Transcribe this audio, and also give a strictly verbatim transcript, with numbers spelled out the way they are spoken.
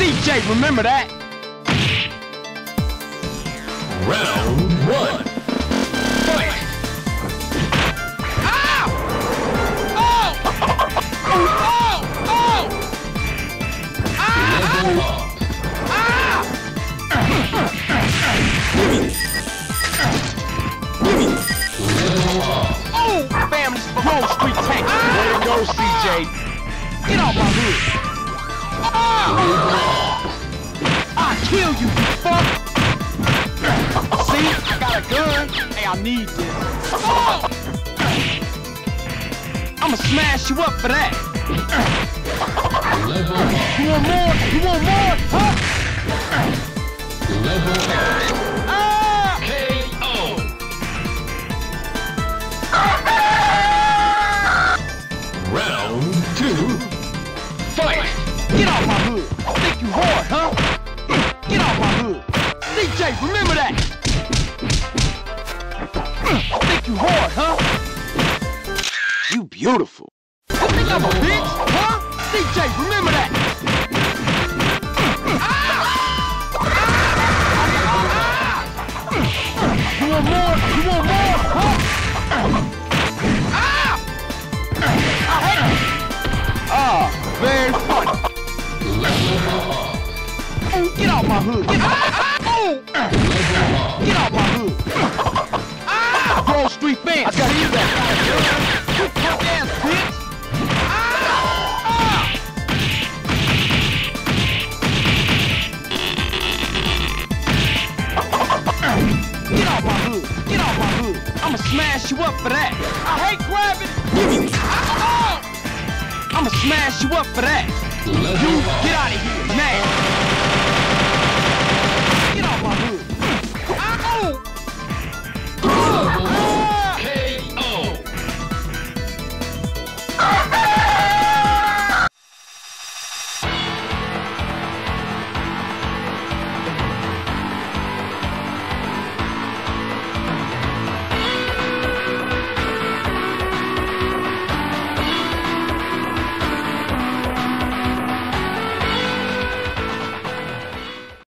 D J, remember that? Round one. Fight! Ow! Oh! Oh! Oh! Level up. Ah! Level up. Oh! Family's for Wall Street tank. Way to go, C J. Get off my hood. Ah! I'll kill you, you fuck! See? I got a gun. Hey, I need this. Oh! I'ma smash you up for that. Level up. You want more? You want more? Huh? Level up. Ah! K O. Round two. Fight! Get off my hood. Think you hard, huh? Get off my hood. D J, remember that. Think you hard, huh? You beautiful. You think I'm a bitch, huh? D J, remember that. Ah! Ah! You want more? You want more, huh? Ah! I hate it. Ah, very funny. Level up. Get off my hood. Get, ah, ah, oh. Get off my hood. Ah! Wall Street fans. I got you back. You punk ass bitch. Ah! Ah! Get off my hood. Get off my hood. I'ma smash you up for that. I hate grabbing. Ah, oh. I'ma smash you up for that. Level You